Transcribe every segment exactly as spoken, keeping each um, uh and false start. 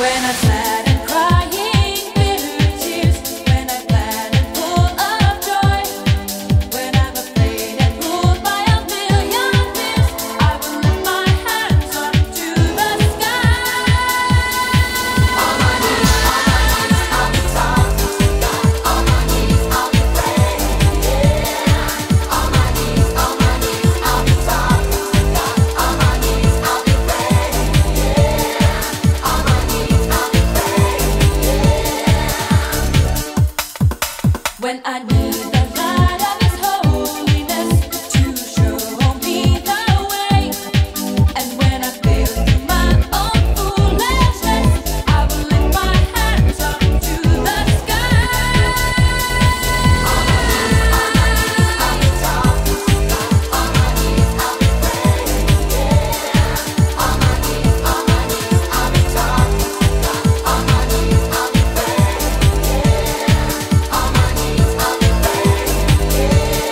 When I'm sad and crying bitter tears, when I'm glad and full of joy, when I'm afraid and ruled by a million fears, I will lift my hands up to the sky. On my knees, on my knees, I'll be talking to God. On my knees, I'll be praying, yeah. On my knees, on my knees, I'll be talking to God. On my knees, I'll be praying, yeah. On my knees, I'll be praying, yeah. When I need the light of His holiness to show me the way, and when I feel through my own foolishness, I will lift my hands up to the sky. On my knees, on my knees, I'll be talking to God. On my knees, I'll be praying, yeah. On my knees, on my knees, I'll be talking to God. On my knees, I'll be praying, yeah. On my knees, I'll be praying, yeah.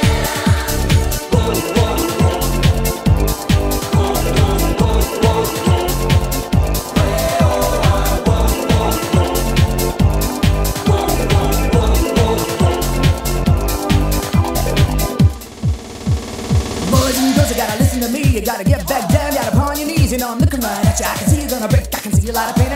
Boys and girls, you gotta listen to me. You gotta get back down, down upon your knees. You know I'm looking right at you. I can see you're gonna break. I can see a lot of pain.